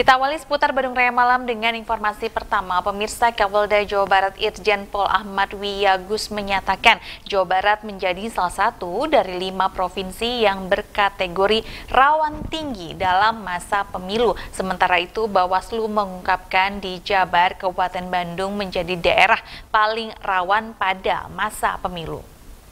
Kita awali seputar Bandung Raya Malam dengan informasi pertama. Pemirsa, Kapolda Jawa Barat Irjen Pol Ahmad Wiyagus menyatakan Jawa Barat menjadi salah satu dari 5 provinsi yang berkategori rawan tinggi dalam masa pemilu. Sementara itu, Bawaslu mengungkapkan di Jabar, Kabupaten Bandung menjadi daerah paling rawan pada masa pemilu.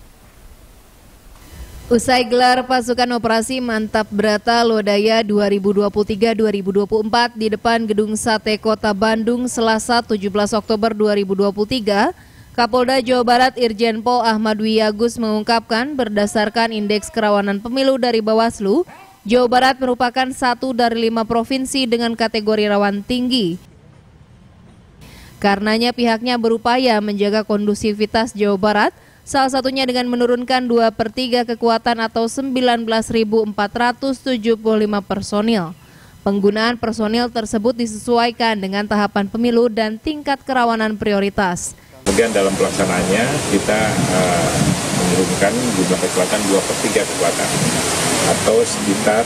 Usai gelar pasukan operasi Mantap Brata Lodaya 2023-2024 di depan Gedung Sate Kota Bandung Selasa 17 Oktober 2023, Kapolda Jawa Barat Irjen Pol Ahmad Wiyagus mengungkapkan berdasarkan indeks kerawanan pemilu dari Bawaslu, Jawa Barat merupakan satu dari 5 provinsi dengan kategori rawan tinggi. Karenanya pihaknya berupaya menjaga kondusivitas Jawa Barat, salah satunya dengan menurunkan 2/3 kekuatan atau 19.475 personil. Penggunaan personil tersebut disesuaikan dengan tahapan pemilu dan tingkat kerawanan prioritas. Kemudian dalam pelaksanaannya kita menurunkan jumlah kekuatan 2/3 kekuatan atau sekitar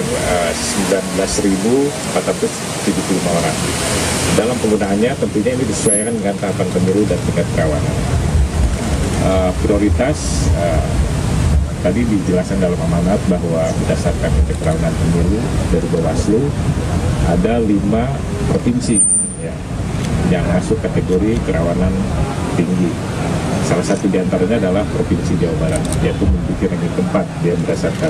19.475 orang. Dalam penggunaannya tentunya ini disesuaikan dengan tahapan pemilu dan tingkat kerawanan. Prioritas tadi dijelaskan dalam amanat bahwa berdasarkan indeks kerawanan pemilu dari Bawaslu ada 5 provinsi yang masuk kategori kerawanan tinggi. Salah satu diantaranya adalah Provinsi Jawa Barat, yaitu memiliki ranking keempat dia berdasarkan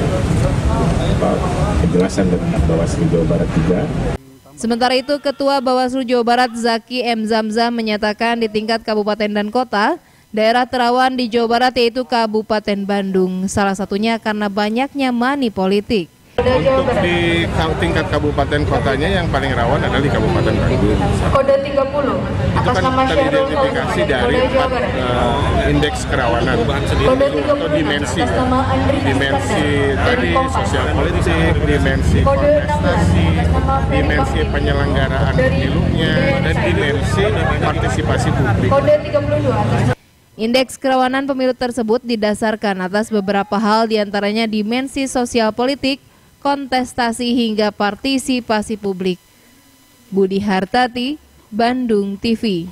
penjelasan dari Bawaslu Jawa Barat juga. Sementara itu, Ketua Bawaslu Jawa Barat Zaki M. Zamzam menyatakan di tingkat kabupaten dan kota, daerah terawan di Jawa Barat yaitu Kabupaten Bandung, salah satunya karena banyaknya money politik. Untuk di tingkat kabupaten kotanya yang paling rawan adalah di Kabupaten Bandung. Kode 30. Itu kan teridentifikasi dari 4 indeks kerawanan atau dimensi tadi sosial politik, dimensi kontestasi, dimensi penyelenggaraan pemilunya, dan dimensi partisipasi publik. Kode 32. Indeks kerawanan pemilu tersebut didasarkan atas beberapa hal, diantaranya dimensi sosial politik, kontestasi hingga partisipasi publik. Budi Hartati, Bandung TV.